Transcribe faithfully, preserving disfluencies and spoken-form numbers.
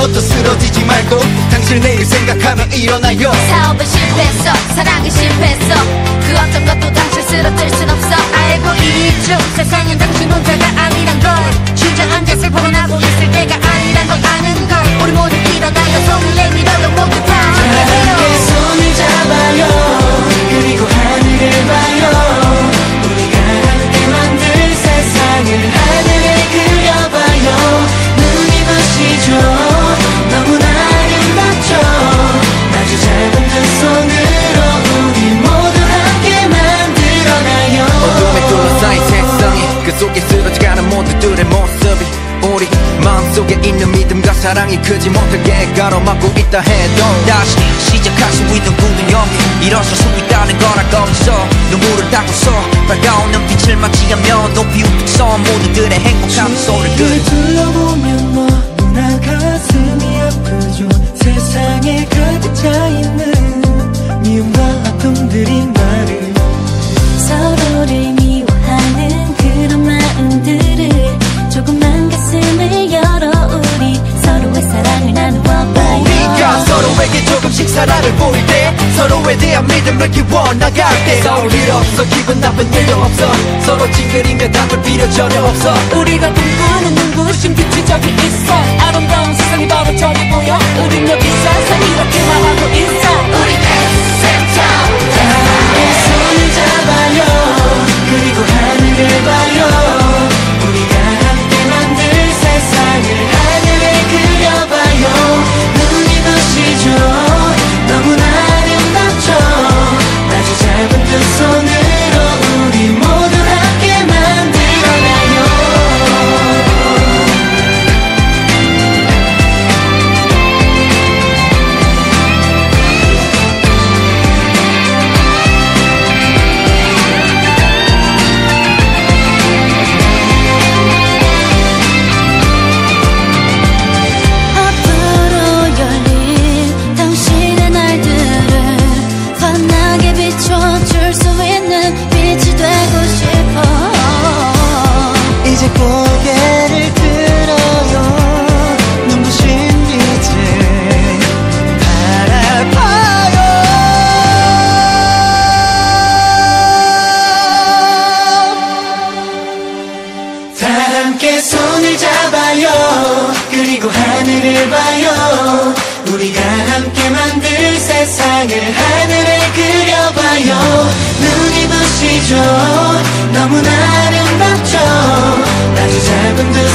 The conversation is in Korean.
싸워도 쓰러지지 말고 당신 내일 생각하며 일어나요. 사업은 실패했어, 사랑은 실패했어, 그 어떤 것도 당신 쓰러질 순 없어. 알고 있죠, 세상엔 당신 혼자가 아니란 걸. 주저앉아 슬퍼하고 있을 때가 아니란 걸 아는 걸. 우리 모두 일어나요, 손을 내밀어요, 모두 다 함께 손을 잡아요. 그리고 하늘을 봐요. 우리가 함께 만들 세상을 하늘에 그려봐요. 눈이 부시죠, 너무나 아름답죠. 아주 작은 두 손으로 우리 모두 함께 만들어가요. 어둠에 둘러싸인 세상이 그 속에 쓰러져가는 모두들의 모습이 우리 마음속에 있는 믿음과 사랑이 크지 못하게 가로막고 있다 해도 다시 시작할 수 있는 굳은 용기, 일어설 수 있다는 걸 알고 있어. 눈물을 닦고서 밝아온 눈빛을 맞이하며 높이 우뚝 서 모두들의 행복한 소리를 끄 둘러보면 너무나 가슴이 아프죠. 세상에 가득 차있는 미움과 아픔들이 나를 서로를 미워하는 그런 마음들을 조금만 가슴을 열어 우리 서로의 사랑을 나누어봐요. 우리가 서로에게 조금씩 사랑을 보일 때, 서로에 대한 믿음을 키워나갈 때, 싸울 일 없어, 기분 나쁜 일도 없어, 서로 찡그리며 다툴 필요 전혀 없어. 우리가 꿈꾸는 눈부신 빛이 저기 있어. 아름다운 세상이 바로 저기 보여. 우린 여기서 이렇게 말하고 있어. 우리 펜센터 내 손을 잡아요. 그리고 하늘을 봐요. 우리가 함께 만들 세상을 하늘에 그려봐요. 눈이 부시죠, 너무나 아름답죠. 아주 작은 두 손으로 우리 모두 함께 만들어가요. 앞으로 열린 당신의 날들을 환하게 비춰줄 수 있는 빛이 되고 싶어. 이제 고개를 들어요. 눈부신 빛을 바라봐요. 다 함께 손을 잡아요. 그리고 하늘을 봐요. 우리가 함께 만들 세상을 하늘에 그려봐요. 눈이 부시죠, 너무나 아름답죠. 아주 작은 두